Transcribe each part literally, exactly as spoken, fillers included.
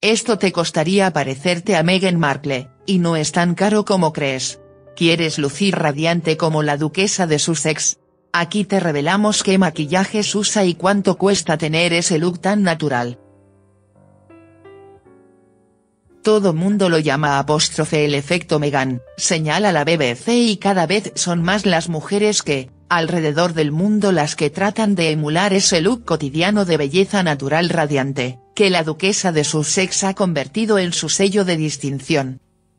Esto te costaría parecerte a Meghan Markle, y no es tan caro como crees. ¿Quieres lucir radiante como la duquesa de Sussex? Aquí te revelamos qué maquillajes usa y cuánto cuesta tener ese look tan natural. Todo mundo lo llama apóstrofe el efecto Meghan, señala la B B C, y cada vez son más las mujeres que, alrededor del mundo, las que tratan de emular ese look cotidiano de belleza natural radiante, que la duquesa de Sussex ha convertido en su sello de distinción.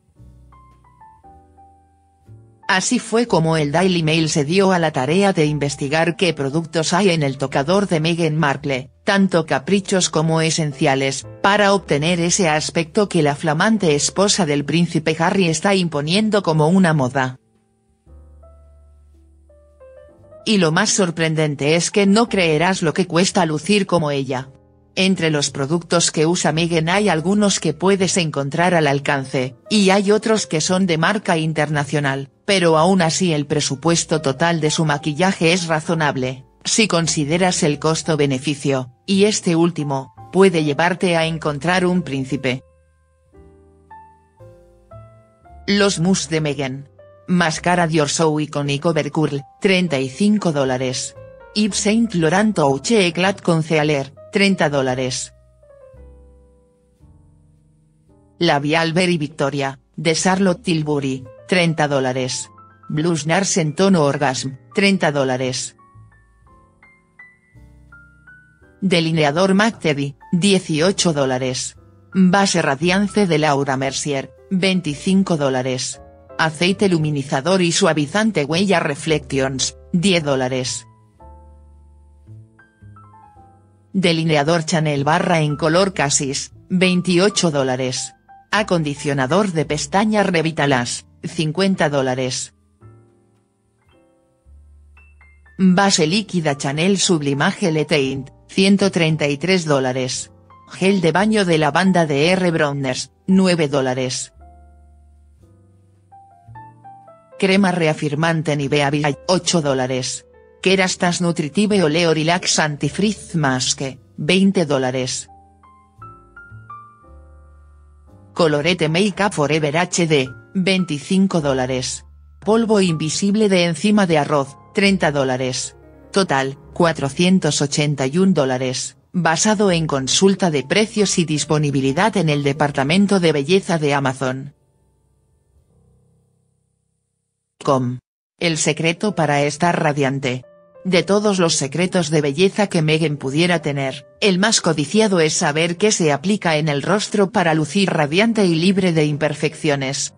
Así fue como el Daily Mail se dio a la tarea de investigar qué productos hay en el tocador de Meghan Markle, tanto caprichos como esenciales, para obtener ese aspecto que la flamante esposa del príncipe Harry está imponiendo como una moda. Y lo más sorprendente es que no creerás lo que cuesta lucir como ella. Entre los productos que usa Meghan hay algunos que puedes encontrar al alcance, y hay otros que son de marca internacional, pero aún así el presupuesto total de su maquillaje es razonable, si consideras el costo-beneficio, y este último, puede llevarte a encontrar un príncipe. Los mousse de Meghan. Máscara Dior So Iconic Overcurl, treinta y cinco dólares. Yves Saint Laurent Touche Eclat Concealer, treinta dólares. Labial Berry Victoria, de Charlotte Tilbury, treinta dólares. Blush Nars en tono Orgasm, treinta dólares. Delineador M A C Teddy, dieciocho dólares. Base Radiance de Laura Mercier, veinticinco dólares. Aceite luminizador y suavizante Huella Reflections, diez dólares. Delineador Chanel barra en color Cassis, veintiocho dólares. Acondicionador de pestañas Revitalas, cincuenta dólares. Base líquida Chanel Sublimage Le Teint, ciento treinta y tres dólares. Gel de baño de lavanda de R. Browners, nueve dólares. Crema reafirmante Nivea Villa, ocho dólares. Kerastase Nutritive Oleo Relax Anti-Frizz Mask, veinte dólares. Colorete Makeup Forever H D, veinticinco dólares. Polvo invisible de enzima de arroz, treinta dólares. Total, cuatrocientos ochenta y un dólares, basado en consulta de precios y disponibilidad en el departamento de belleza de Amazon. Com. El secreto para estar radiante. De todos los secretos de belleza que Meghan pudiera tener, el más codiciado es saber qué se aplica en el rostro para lucir radiante y libre de imperfecciones.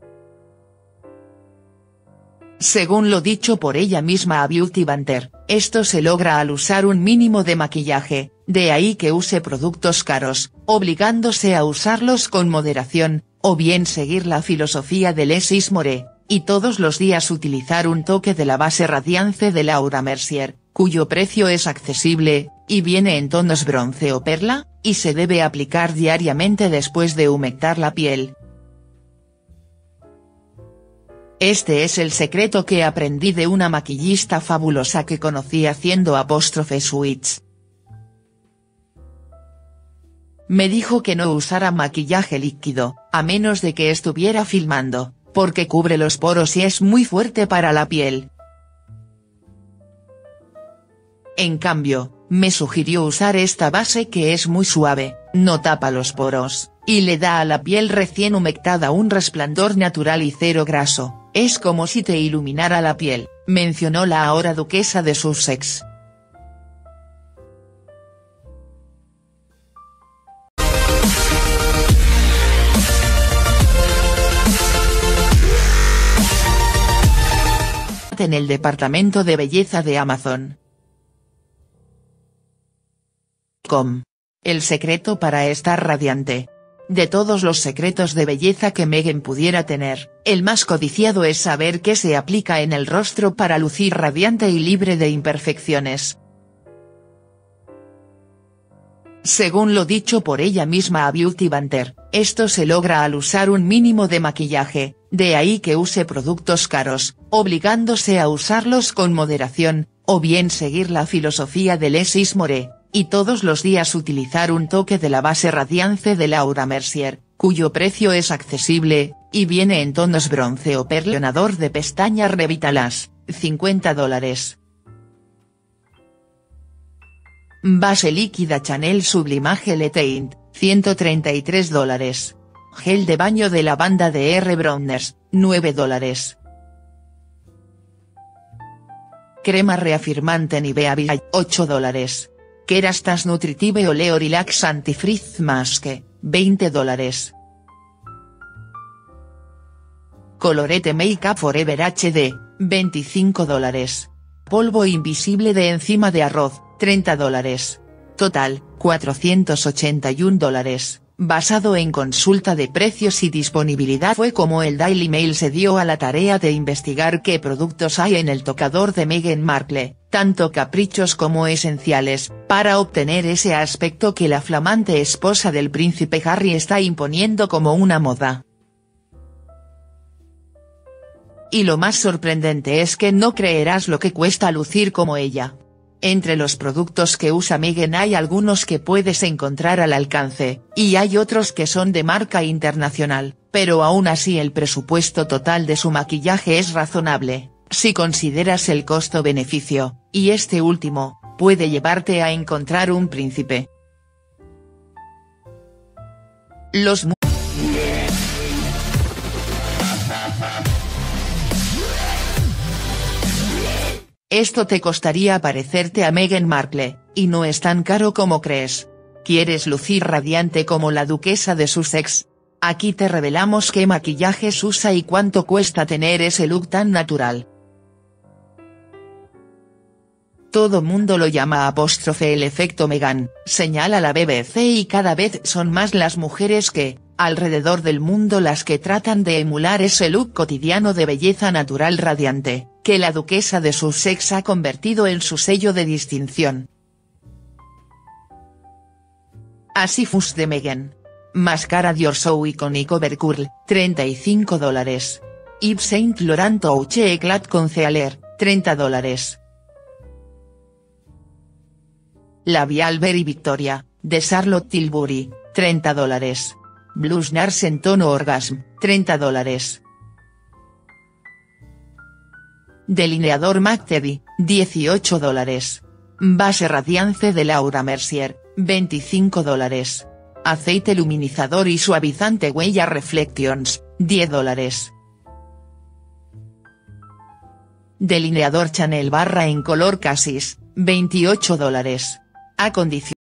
Según lo dicho por ella misma a Beauty Banter, esto se logra al usar un mínimo de maquillaje, de ahí que use productos caros, obligándose a usarlos con moderación, o bien seguir la filosofía de Less is More, y todos los días utilizar un toque de la base Radiance de Laura Mercier, cuyo precio es accesible, y viene en tonos bronce o perla, y se debe aplicar diariamente después de humectar la piel. Este es el secreto que aprendí de una maquillista fabulosa que conocí haciendo apóstrofe switch. Me dijo que no usara maquillaje líquido, a menos de que estuviera filmando, porque cubre los poros y es muy fuerte para la piel. En cambio, me sugirió usar esta base que es muy suave, no tapa los poros, y le da a la piel recién humectada un resplandor natural y cero graso, es como si te iluminara la piel, mencionó la ahora duquesa de Sussex. En el departamento de belleza de Amazon. Com. El secreto para estar radiante. De todos los secretos de belleza que Meghan pudiera tener, el más codiciado es saber qué se aplica en el rostro para lucir radiante y libre de imperfecciones. Según lo dicho por ella misma a Beauty Banter, esto se logra al usar un mínimo de maquillaje, de ahí que use productos caros, obligándose a usarlos con moderación, o bien seguir la filosofía de Less is More, y todos los días utilizar un toque de la base Radiance de Laura Mercier, cuyo precio es accesible, y viene en tonos bronce o perlonador de pestañas Revitalas, cincuenta dólares. Base líquida Chanel Sublimage Le Teint, ciento treinta y tres dólares. Gel de baño de lavanda de R. Browners, nueve dólares. Crema reafirmante Nivea Villa, ocho dólares. Kerastase Nutritive Oleo Relax Antifreeze Mask, veinte dólares. Colorete Makeup Forever H D, veinticinco dólares. Polvo invisible de enzima de arroz, treinta dólares. Total, cuatrocientos ochenta y un dólares. Basado en consulta de precios y disponibilidad fue como el Daily Mail se dio a la tarea de investigar qué productos hay en el tocador de Meghan Markle, tanto caprichos como esenciales, para obtener ese aspecto que la flamante esposa del príncipe Harry está imponiendo como una moda. Y lo más sorprendente es que no creerás lo que cuesta lucir como ella. Entre los productos que usa Meghan hay algunos que puedes encontrar al alcance, y hay otros que son de marca internacional, pero aún así el presupuesto total de su maquillaje es razonable, si consideras el costo-beneficio, y este último, puede llevarte a encontrar un príncipe. Los Esto te costaría parecerte a Meghan Markle, y no es tan caro como crees. ¿Quieres lucir radiante como la duquesa de Sussex? Aquí te revelamos qué maquillajes usa y cuánto cuesta tener ese look tan natural. Todo mundo lo llama apóstrofe el efecto Meghan, señala la B B C, y cada vez son más las mujeres que, alrededor del mundo, las que tratan de emular ese look cotidiano de belleza natural radiante, que la duquesa de Sussex ha convertido en su sello de distinción. Así Fuss de Meghan. Máscara Dior So Iconic Overcurl, treinta y cinco dólares. Yves Saint Laurent Touche Eclat Concealer, treinta dólares. Labial Berry Victoria, de Charlotte Tilbury, treinta dólares. Blush Nars en tono Orgasm, treinta dólares. Delineador M A C Teddy, dieciocho dólares. Base Radiance de Laura Mercier, veinticinco dólares. Aceite luminizador y suavizante Huella Reflections, diez dólares. Delineador Chanel barra en color Cassis, veintiocho dólares. Acondicionador